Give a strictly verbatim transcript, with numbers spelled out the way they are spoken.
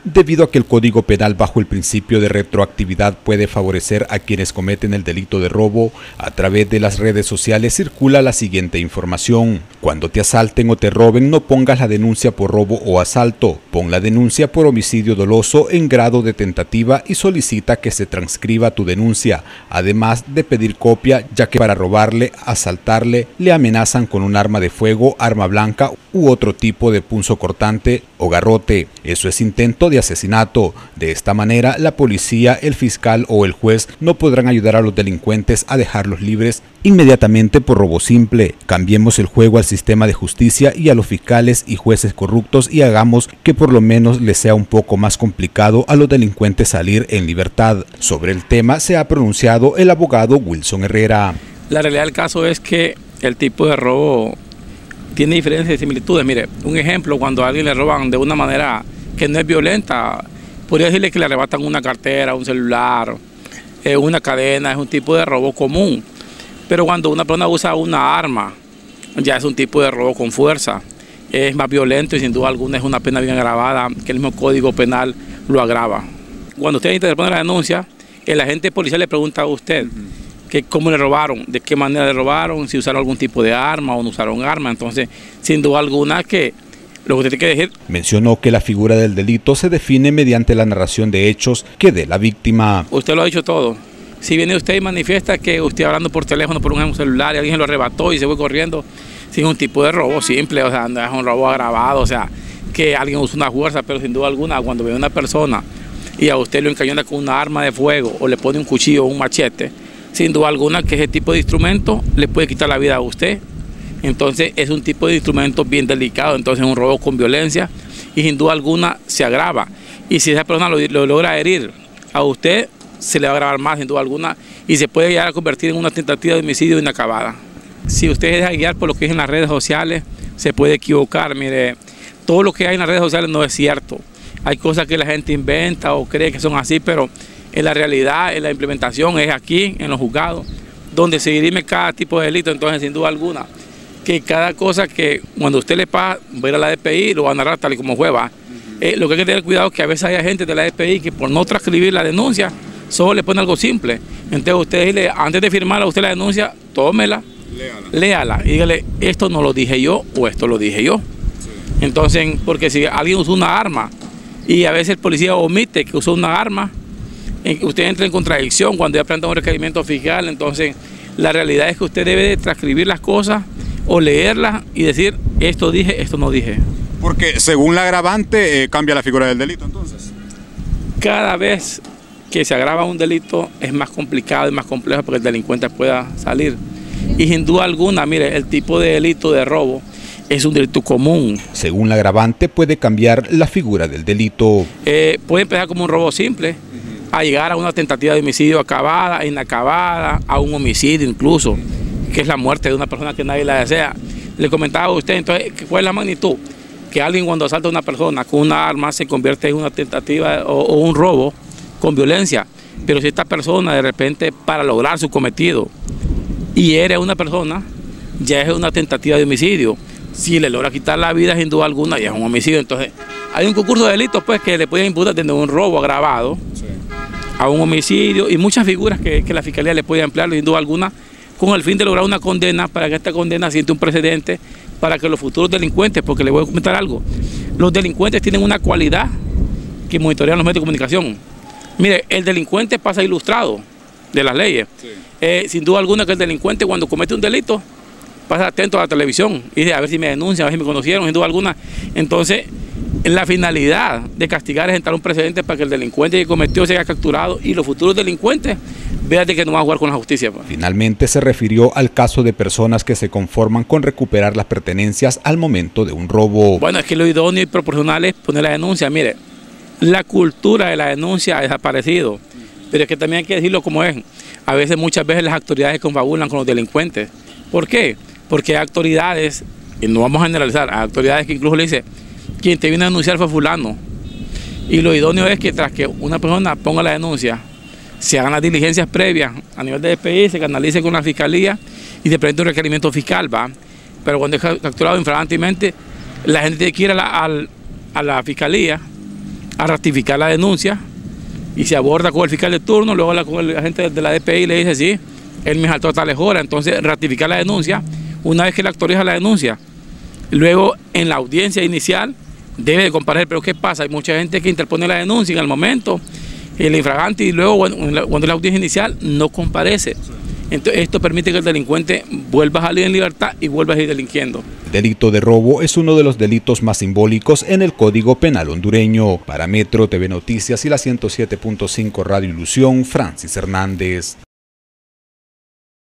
Debido a que el Código Penal bajo el principio de retroactividad puede favorecer a quienes cometen el delito de robo, a través de las redes sociales circula la siguiente información. Cuando te asalten o te roben, no pongas la denuncia por robo o asalto, pon la denuncia por homicidio doloso en grado de tentativa y solicita que se transcriba tu denuncia, además de pedir copia, ya que para robarle, asaltarle, le amenazan con un arma de fuego, arma blanca u otro tipo de punzocortante o garrote. Eso es intento de asesinato. De esta manera, la policía, el fiscal o el juez no podrán ayudar a los delincuentes a dejarlos libres inmediatamente por robo simple. Cambiemos el juego al sistema de justicia y a los fiscales y jueces corruptos y hagamos que por lo menos les sea un poco más complicado a los delincuentes salir en libertad. Sobre el tema se ha pronunciado el abogado Wilson Herrera. La realidad del caso es que el tipo de robo tiene diferencias y similitudes. Mire, un ejemplo, cuando a alguien le roban de una manera que no es violenta, podría decirle que le arrebatan una cartera, un celular, eh, una cadena, es un tipo de robo común. Pero cuando una persona usa una arma, ya es un tipo de robo con fuerza, es más violento y sin duda alguna es una pena bien agravada, que el mismo Código Penal lo agrava. Cuando usted interpone la denuncia, el agente policial le pregunta a usted que cómo le robaron, de qué manera le robaron, si usaron algún tipo de arma o no usaron arma. Entonces, sin duda alguna que lo que usted tiene que decir. Mencionó que la figura del delito se define mediante la narración de hechos que dé la víctima. Usted lo ha dicho todo. Si viene usted y manifiesta que usted hablando por teléfono, por un celular, y alguien lo arrebató y se fue corriendo, sin un tipo de robo simple, o sea, no es un robo agravado, o sea, que alguien usa una fuerza, pero sin duda alguna, cuando ve a una persona y a usted lo encañona con una arma de fuego o le pone un cuchillo o un machete, sin duda alguna que ese tipo de instrumento le puede quitar la vida a usted. Entonces es un tipo de instrumento bien delicado, entonces es un robo con violencia y sin duda alguna se agrava. Y si esa persona lo, lo logra herir a usted, se le va a agravar más sin duda alguna y se puede llegar a convertir en una tentativa de homicidio inacabada. Si usted deja guiar por lo que es en las redes sociales, se puede equivocar. Mire, todo lo que hay en las redes sociales no es cierto. Hay cosas que la gente inventa o cree que son así, pero en la realidad, en la implementación es aquí, en los juzgados, donde se dirime cada tipo de delito. Entonces, sin duda alguna, que cada cosa que cuando usted le pasa, va a ir a la D P I, lo va a narrar tal y como fue, va. Eh, lo que hay que tener cuidado es que a veces hay agentes de la D P I que por no transcribir la denuncia, solo le ponen algo simple. Entonces, usted dile, antes de firmar a usted la denuncia, tómela, léala, léala y dígale, esto no lo dije yo o esto lo dije yo. Sí. Entonces, porque si alguien usó una arma y a veces el policía omite que usó una arma, usted entra en contradicción cuando ya plantea un requerimiento fiscal. Entonces la realidad es que usted debe de transcribir las cosas o leerlas y decir esto dije, esto no dije. Porque según la agravante eh, cambia la figura del delito entonces. Cada vez que se agrava un delito es más complicado y más complejo porque el delincuente pueda salir. Y sin duda alguna, mire, el tipo de delito de robo es un delito común. Según la agravante puede cambiar la figura del delito. Eh, puede empezar como un robo simple, a llegar a una tentativa de homicidio acabada, inacabada, a un homicidio incluso, que es la muerte de una persona que nadie la desea. Le comentaba a usted, entonces, ¿cuál es la magnitud? Que alguien cuando asalta a una persona con una arma se convierte en una tentativa o, o un robo con violencia. Pero si esta persona de repente para lograr su cometido hiere a una persona, ya es una tentativa de homicidio. Si le logra quitar la vida sin duda alguna, ya es un homicidio. Entonces, hay un concurso de delitos pues que le pueden imputar desde un robo agravado, sí, a un homicidio y muchas figuras que, que la Fiscalía le puede emplear sin duda alguna con el fin de lograr una condena para que esta condena siente un precedente para que los futuros delincuentes, porque le voy a comentar algo, los delincuentes tienen una cualidad que monitorean los medios de comunicación. Mire, el delincuente pasa ilustrado de las leyes. Sí. Eh, sin duda alguna que el delincuente cuando comete un delito pasa atento a la televisión y dice a ver si me denuncian, a ver si me conocieron, sin duda alguna. Entonces, la finalidad de castigar es entrar un precedente para que el delincuente que cometió sea capturado y los futuros delincuentes vean de que no van a jugar con la justicia. Finalmente se refirió al caso de personas que se conforman con recuperar las pertenencias al momento de un robo. Bueno, es que lo idóneo y proporcional es poner la denuncia. Mire, la cultura de la denuncia ha desaparecido, pero es que también hay que decirlo como es. A veces, muchas veces las autoridades confabulan con los delincuentes. ¿Por qué? Porque hay autoridades, y no vamos a generalizar, hay autoridades que incluso le dicen, quien te viene a denunciar fue fulano. Y lo idóneo es que tras que una persona ponga la denuncia, se hagan las diligencias previas a nivel de D P I, se canalice con la Fiscalía y se presente un requerimiento fiscal, ¿va? Pero cuando es capturado infragantemente, la gente tiene que ir a la, a, a la Fiscalía a ratificar la denuncia y se aborda con el fiscal de turno, luego la, con el agente de la D P I le dice sí, él me saltó tales horas, entonces ratificar la denuncia. Una vez que le autoriza la denuncia, luego en la audiencia inicial debe de comparecer. Pero ¿qué pasa? Hay mucha gente que interpone la denuncia en el momento, el infragante, y luego cuando es la audiencia inicial no comparece. Entonces esto permite que el delincuente vuelva a salir en libertad y vuelva a ir delinquiendo. El delito de robo es uno de los delitos más simbólicos en el Código Penal hondureño. Para Metro T V Noticias y la ciento siete punto cinco Radio Ilusión, Francis Hernández.